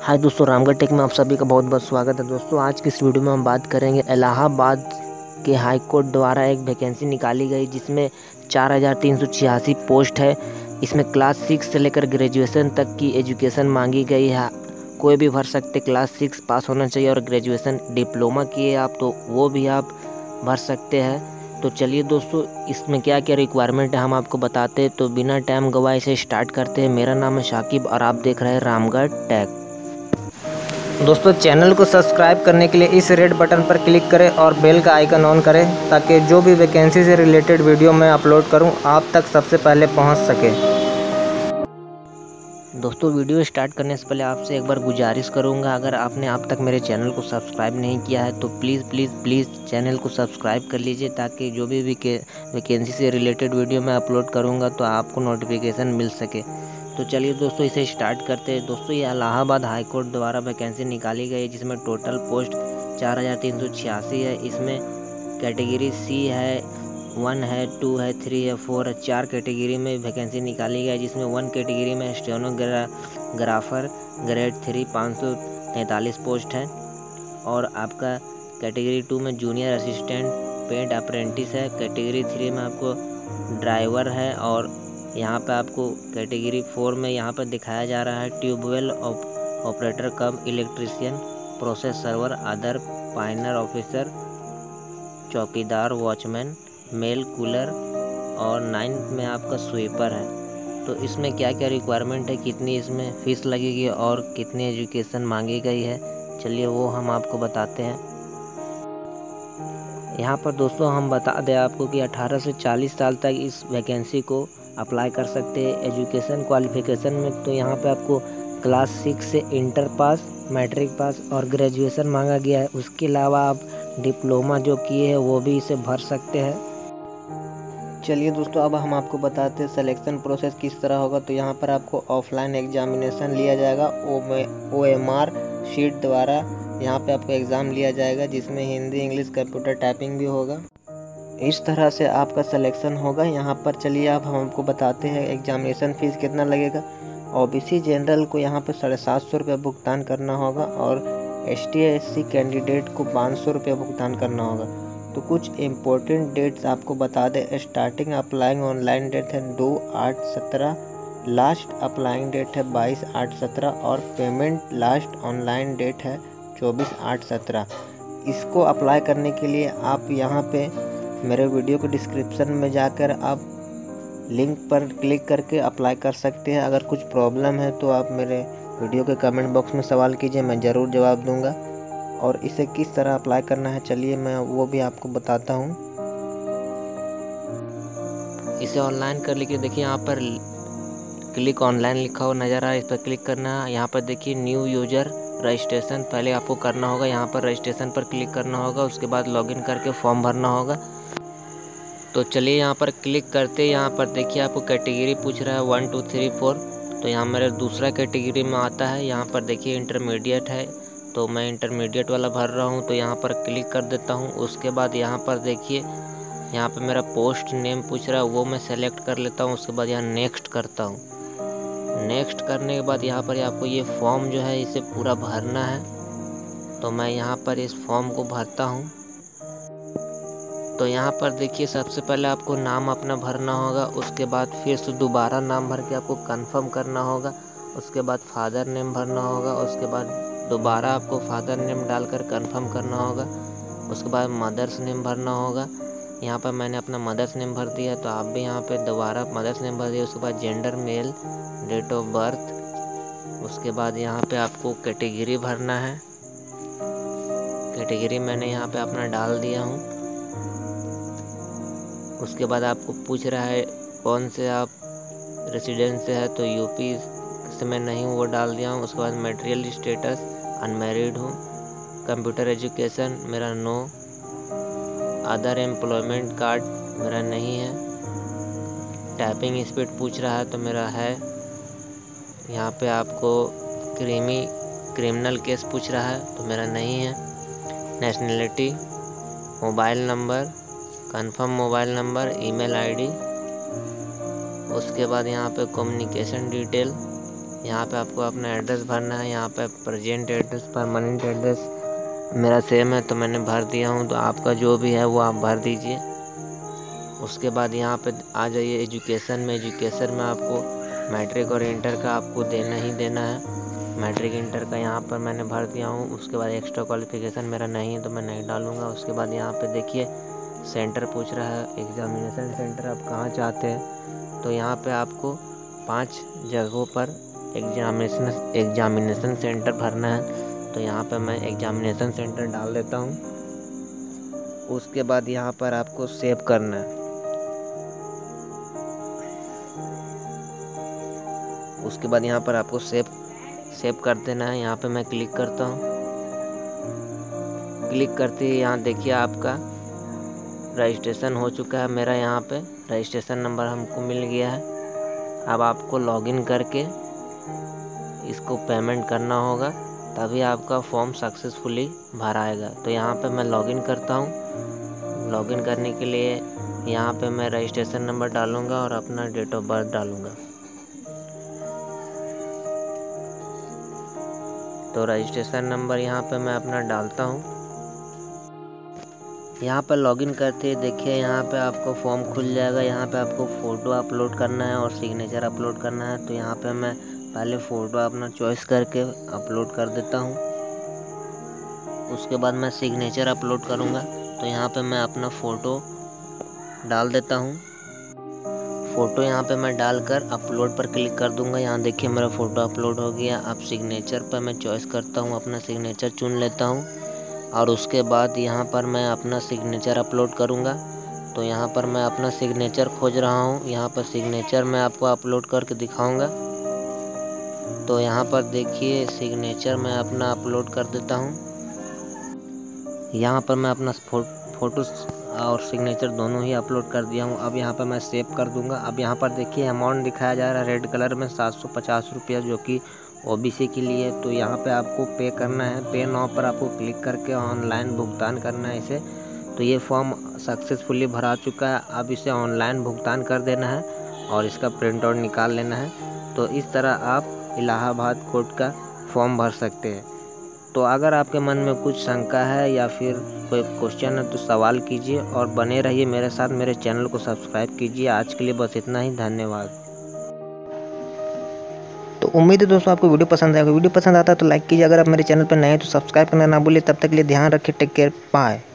हाय दोस्तों, रामगढ़ टेक में आप सभी का बहुत बहुत स्वागत है। दोस्तों आज की इस वीडियो में हम बात करेंगे इलाहाबाद के हाई कोर्ट द्वारा एक वैकेंसी निकाली गई जिसमें 4386 पोस्ट है। इसमें क्लास 6 से लेकर ग्रेजुएशन तक की एजुकेशन मांगी गई है। कोई भी भर सकते, क्लास 6 पास होना चाहिए और ग्रेजुएशन डिप्लोमा किए आप तो वो भी आप भर सकते हैं। तो चलिए दोस्तों, इसमें क्या क्या रिक्वायरमेंट है हम आपको बताते हैं। तो बिना टाइम गवाए इसे स्टार्ट करते हैं। मेरा नाम है शाकिब और आप देख रहे हैं रामगढ़ टेक। दोस्तों चैनल को सब्सक्राइब करने के लिए इस रेड बटन पर क्लिक करें और बेल का आइकन ऑन करें ताकि जो भी वैकेंसी से रिलेटेड वीडियो मैं अपलोड करूं आप तक सबसे पहले पहुंच सके। दोस्तों वीडियो स्टार्ट करने से पहले आपसे एक बार गुजारिश करूंगा, अगर आपने अब तक मेरे चैनल को सब्सक्राइब नहीं किया है तो प्लीज़ चैनल को सब्सक्राइब कर लीजिए ताकि जो भी वैकेंसी से रिलेटेड वीडियो मैं अपलोड करूँगा तो आपको नोटिफिकेशन मिल सके। तो चलिए दोस्तों इसे स्टार्ट करते हैं। दोस्तों ये इलाहाबाद हाई कोर्ट द्वारा वैकेंसी निकाली गई है जिसमें टोटल पोस्ट 4386 है। इसमें कैटेगरी सी है, 1 है, 2 है, 3 है, 4 है, 4 कैटेगरी में वैकेंसी निकाली गई है जिसमें 1 कैटेगरी में स्टेनोग्राफर ग्रेड 3 543 पोस्ट है और आपका कैटेगरी 2 में जूनियर असिस्टेंट पेंट अप्रेंटिस है। कैटेगरी 3 में आपको ड्राइवर है और यहाँ पे आपको कैटेगरी 4 में यहाँ पर दिखाया जा रहा है ट्यूबवेल ऑपरेटर-cum-इलेक्ट्रिशियन, प्रोसेस सर्वर, अदर पाइनर ऑफिसर, चौकीदार, वॉचमैन, मेल कूलर और 9th में आपका स्वीपर है। तो इसमें क्या क्या रिक्वायरमेंट है, कितनी इसमें फ़ीस लगेगी और कितनी एजुकेशन मांगी गई है, चलिए वो हम आपको बताते हैं। यहाँ पर दोस्तों हम बता दें आपको कि 18 से 40 साल तक इस वैकेंसी को अप्लाई कर सकते हैं। एजुकेशन क्वालिफिकेशन में तो यहाँ पे आपको क्लास 6 से इंटर पास, मैट्रिक पास और ग्रेजुएशन मांगा गया है। उसके अलावा आप डिप्लोमा जो किए हैं वो भी इसे भर सकते हैं। चलिए दोस्तों अब हम आपको बताते हैं सिलेक्शन प्रोसेस किस तरह होगा। तो यहाँ पर आपको ऑफलाइन एग्जामिनेशन लिया जाएगा O.M.R शीट द्वारा। यहाँ पे आपको एग्ज़ाम लिया जाएगा जिसमें हिंदी, इंग्लिश, कंप्यूटर टाइपिंग भी होगा। इस तरह से आपका सिलेक्शन होगा। यहाँ पर चलिए अब हम आपको बताते हैं एग्जामिनेशन फ़ीस कितना लगेगा। OBC जनरल को यहाँ पर 750 रुपये भुगतान करना होगा और ST/SC कैंडिडेट को 500 रुपये भुगतान करना होगा। तो कुछ इम्पोर्टेंट डेट्स आपको बता दें। स्टार्टिंग अप्लाइंग ऑनलाइन डेट है 2/8/17, लास्ट अप्लाइंग डेट है 22/8/17 और पेमेंट लास्ट ऑनलाइन डेट है 24/8/17। इसको अप्लाई करने के लिए आप यहाँ पे मेरे वीडियो के डिस्क्रिप्शन में जाकर आप लिंक पर क्लिक करके अप्लाई कर सकते हैं। अगर कुछ प्रॉब्लम है तो आप मेरे वीडियो के कमेंट बॉक्स में सवाल कीजिए, मैं ज़रूर जवाब दूंगा। और इसे किस तरह अप्लाई करना है चलिए मैं वो भी आपको बताता हूँ। इसे ऑनलाइन कर लीजिए। देखिए यहाँ पर क्लिक ऑनलाइन लिखा हुआ नज़र आ रहा है, इस पर क्लिक करना है। यहाँ पर देखिए न्यू यूजर रजिस्ट्रेशन पहले आपको करना होगा। यहाँ पर रजिस्ट्रेशन पर क्लिक करना होगा, उसके बाद लॉगिन करके फॉर्म भरना होगा। तो चलिए यहाँ पर क्लिक करते, यहाँ पर देखिए आपको कैटेगरी पूछ रहा है 1 2 3 4। तो यहाँ मेरे दूसरा कैटेगरी में आता है। यहाँ पर देखिए इंटरमीडिएट है तो मैं इंटरमीडिएट वाला भर रहा हूँ। तो यहाँ पर क्लिक कर देता हूँ। उसके बाद यहाँ पर देखिए यहाँ पर मेरा पोस्ट नेम पूछ रहा है, वो मैं सेलेक्ट कर लेता हूँ। उसके बाद यहाँ नेक्स्ट करता हूँ। नेक्स्ट करने के बाद यहाँ पर आपको ये फॉर्म जो है इसे पूरा भरना है। तो मैं यहाँ पर इस फॉर्म को भरता हूँ। तो यहाँ पर देखिए सबसे पहले आपको नाम अपना भरना होगा, उसके बाद फिर से दोबारा नाम भर के आपको कंफर्म करना होगा। उसके बाद फादर नेम भरना होगा, उसके बाद दोबारा आपको फादर नेम डालकर कंफर्म करना होगा। उसके बाद मदर्स नेम भरना होगा। यहाँ पर मैंने अपना मदर्स नेम भर दिया तो आप भी यहाँ पे दोबारा मदर्स नेम भर दिया। उसके बाद gender male, date of birth. उसके बाद यहाँ पे आपको कैटेगरी भरना है। कैटेगरी मैंने यहाँ पे अपना डाल दिया हूँ। उसके बाद आपको पूछ रहा है कौन से आप रेसिडेंस से है, तो यूपी से मैं नहीं हूँ, वो डाल दिया हूँ। उसके बाद मटेरियल स्टेटस अनमैरिड हूँ। कंप्यूटर एजुकेशन मेरा नो। अदर एम्प्लॉयमेंट कार्ड मेरा नहीं है। टाइपिंग स्पीड पूछ रहा है तो मेरा है। यहाँ पे आपको क्रिमिनल केस पूछ रहा है तो मेरा नहीं है। Nationality, mobile number, confirm mobile number, email ID. उसके बाद यहाँ पे कम्युनिकेशन डिटेल, यहाँ पे आपको अपना एड्रेस भरना है। यहाँ पे प्रेजेंट एड्रेस, परमानेंट एड्रेस मेरा सेम है तो मैंने भर दिया हूँ, तो आपका जो भी है वो आप भर दीजिए। उसके बाद यहाँ पे आ जाइए एजुकेशन में। एजुकेशन में आपको मैट्रिक और इंटर का आपको देना ही देना है। मैट्रिक इंटर का यहाँ पर मैंने भर दिया हूँ। उसके बाद एक्स्ट्रा क्वालिफिकेशन मेरा नहीं है तो मैं नहीं डालूँगा। उसके बाद यहाँ पे देखिए सेंटर पूछ रहा है, एग्जामिनेशन सेंटर आप कहाँ चाहते हैं। तो यहाँ पे आपको 5 जगहों पर एग्जामिनेशन सेंटर भरना है। तो यहाँ पे मैं एग्जामिनेशन सेंटर डाल देता हूँ। उसके बाद यहाँ पर आपको सेव करना है। उसके बाद यहाँ पर आपको सेव कर देना है। यहाँ पे मैं क्लिक करता हूँ। क्लिक करते ही यहाँ देखिए आपका रजिस्ट्रेशन हो चुका है। मेरा यहाँ पे रजिस्ट्रेशन नंबर हमको मिल गया है। अब आपको लॉगिन करके इसको पेमेंट करना होगा, तभी आपका फॉर्म सक्सेसफुली भर आएगा। तो यहाँ पे मैं लॉगिन करता हूँ। लॉगिन करने के लिए यहाँ पे मैं रजिस्ट्रेशन नंबर डालूँगा और अपना डेट ऑफ बर्थ डालूँगा। तो रजिस्ट्रेशन नंबर यहाँ पे मैं अपना डालता हूँ। यहाँ पर लॉगिन करते ही देखिए यहाँ पे आपको फॉर्म खुल जाएगा। यहाँ पे आपको फ़ोटो अपलोड करना है और सिग्नेचर अपलोड करना है। तो यहाँ पे मैं पहले फ़ोटो अपना चॉइस करके अपलोड कर देता हूँ। उसके बाद मैं सिग्नेचर अपलोड करूँगा। तो यहाँ पे मैं अपना फ़ोटो डाल देता हूँ। फ़ोटो यहाँ पे मैं डालकर अपलोड पर क्लिक कर दूँगा। यहाँ देखिए मेरा फ़ोटो अपलोड हो गया। अब सिग्नेचर पर मैं चॉइस करता हूँ, अपना सिग्नेचर चुन लेता हूँ और उसके बाद यहाँ पर मैं अपना सिग्नेचर अपलोड करूँगा। तो यहाँ पर मैं अपना सिग्नेचर खोज रहा हूँ। यहाँ पर सिग्नेचर मैं आपको अपलोड करके दिखाऊँगा। तो यहाँ पर देखिए सिग्नेचर मैं अपना अपलोड कर देता हूँ। यहाँ पर मैं अपना फ़ोटो और सिग्नेचर दोनों ही अपलोड कर दिया हूँ। अब यहाँ पर मैं सेव कर दूँगा। अब यहाँ पर देखिए अमाउंट दिखाया जा रहा है रेड कलर में 750 रुपया, जो कि ओबीसी के लिए। तो यहाँ पे आपको पे करना है। पे नाउ पर आपको क्लिक करके ऑनलाइन भुगतान करना है इसे। तो ये फॉर्म सक्सेसफुली भरा चुका है। अब इसे ऑनलाइन भुगतान कर देना है और इसका प्रिंट आउट निकाल लेना है। तो इस तरह आप इलाहाबाद कोर्ट का फॉर्म भर सकते हैं। तो अगर आपके मन में कुछ शंका है या फिर कोई क्वेश्चन है तो सवाल कीजिए और बने रहिए मेरे साथ। मेरे चैनल को सब्सक्राइब कीजिए। आज के लिए बस इतना ही। धन्यवाद। तो उम्मीद है दोस्तों आपको वीडियो पसंद आएगा। वीडियो पसंद आता है तो लाइक कीजिए। अगर आप मेरे चैनल पर नए हैं तो सब्सक्राइब करना ना भूलिए। तब तक के लिए ध्यान रखिए। Take care. बाय।